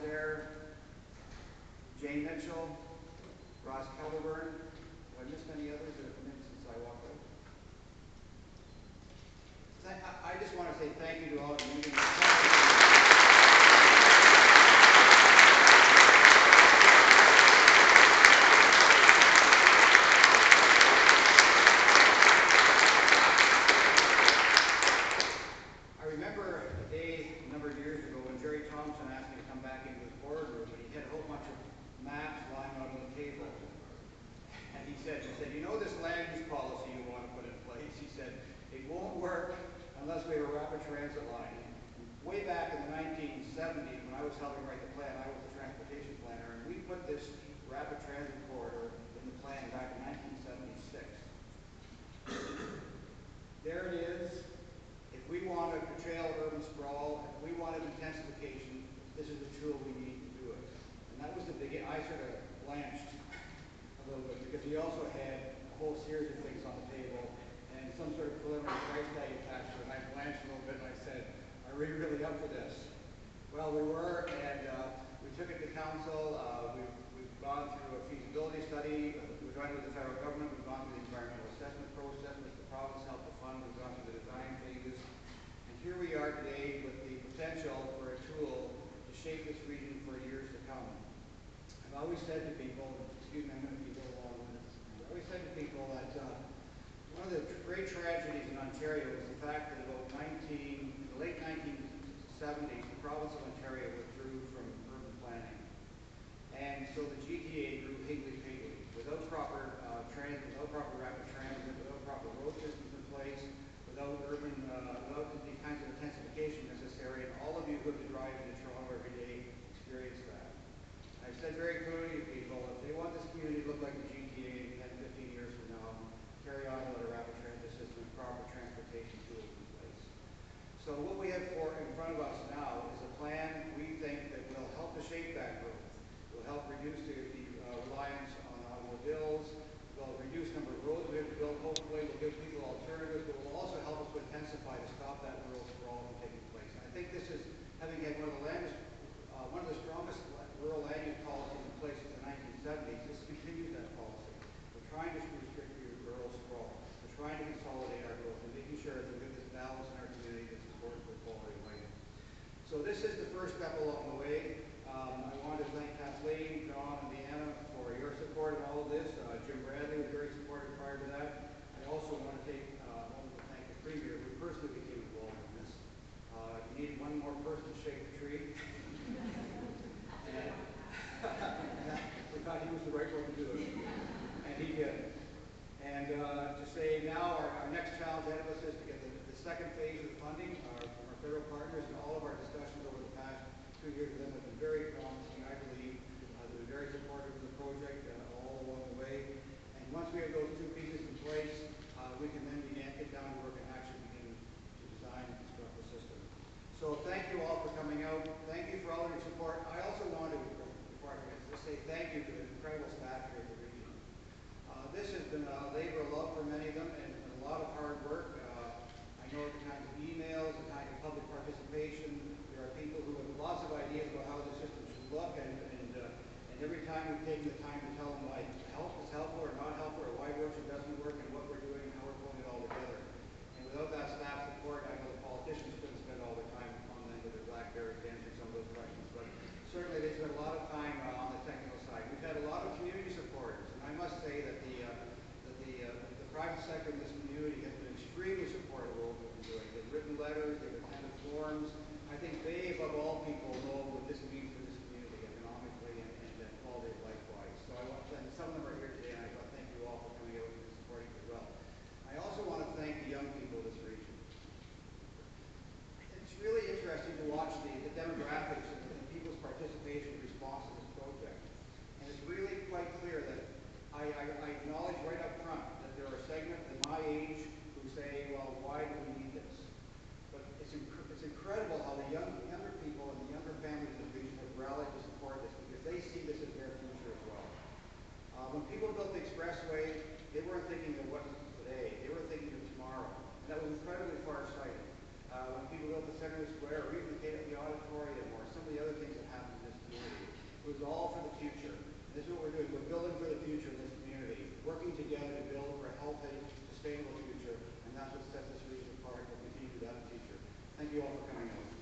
there, Jane Mitchell, Ross Kelderburn. Have I missed any others that have come in since I walked out? I just want to say thank you to all of you. I remember a day a number of years ago when Jerry Thompson asked me to come back into his boardroom, and he had a whole bunch of maps lying out on the table. And he said, you know this land use policy you want to put in place? He said, it won't work unless we have a rapid transit line. Way back in the 1970s, when I was helping write the plan, I was the transportation planner, and we put this rapid transit corridor in the plan back in 1976. There it is. If we want to curtail urban sprawl, if we wanted intensification, this is the tool we need to do it. And that was the beginning. I sort of blanched a little bit because he also had a whole series of things on the table and some sort of preliminary price tag attached to it. And I blanched a little bit and I said, are we really up for this? Well, we were, and we took it to council. We've gone through a feasibility study. We've gone with the federal government. We've gone through the environmental assessment process, which the province helped to fund. We've gone through the design phases. And here we are today with the potential for a tool to shape this region for years to come. I've always said to people, excuse me, I'm going to be a little long with this. I've always said to people that one of the great tragedies in Ontario was the fact that about in the late 1970s, the province of Ontario withdrew from urban planning. And so the GTA grew higgly-piggly, without proper transit, without proper rapid transit, without proper road systems in place, without the kinds of intensification necessary. And all of you who have to drive into Toronto every day experience that. I've said very clearly to people, if they want this community to look like the GTA 10, 15 years from now, carry on with a rapid transit system with proper transportation tools in place. So what we have in front of us now is a plan we think that will help to shape that growth. It will help reduce the reliance on automobiles. It will reduce the number of roads we have to build. Hopefully, it will give people alternatives. It will also help us to intensify to stop that rural sprawl from taking place. And I think this is, having had one of the strongest rural land use policies in place in the 1970s, this continues that policy. We're trying to restrict rural sprawl. We're trying to consolidate our growth and making sure that we have this balance in our community that supports the quality of life. So this is the first step along the way. I want to thank Kathleen, John, and Deanna for your support in all of this. Jim Bradley was very supportive prior to that. I also want to thank the Premier, who personally became involved in this. You needed one more person to shake the tree. And we thought he was the right one to do it. And he did. And to say now our next challenge ahead of us is to get the second phase of the funding from our federal partners, and all of our discussions over the past 2 years with them have been very promising. I believe they've been very supportive of the project all along the way. And once we have those two pieces in place, we can then get down to work and actually begin to design and construct the system. So thank you all for coming out. Thank you for all your support. I also want to, before I forget, to say thank you to the incredible staff here at the region. This has been a labor of love for many of them and a lot of hard work. I know the kinds of emails, the kind of public participation. There are people who have lots of ideas about how the system should look, and every time we've taken the time to tell them why it's helpful or not helpful, or why it works or doesn't work, and what we're doing and how we're pulling it all together. And without that staff support, I know the politicians couldn't spend all their time on them with their BlackBerries answering some of those questions. But certainly they spent a lot of time on the technical side. We've had a lot of community supporters, and I must say that the private sector in this community has been extremely supportive of what we've been doing. They've written letters, they've attended forums. I think they, above all people, know what this means for this community economically and quality of life-wise. So I want to thank, some of them are here today, and I want to thank you all for coming out and supporting as well. I also want to thank the young people of this region. It's really interesting to watch the demographics and people's participation and response to this project. And it's really quite clear that I acknowledge right up front that there are segments at my age who say, well, why do we need this? But it's incredible how the younger people and the younger families in the region have rallied to support this because they see this as their future as well. When people built the expressway, they weren't thinking of what today. They were thinking of tomorrow. And that was incredibly far-sighted. When people built the Center Square or even the auditorium or some of the other things that happened in this community, building for the future in this community, working together to build for a healthy, sustainable future, and that's what sets this region apart and will continue to do that in the future. Thank you all for coming out.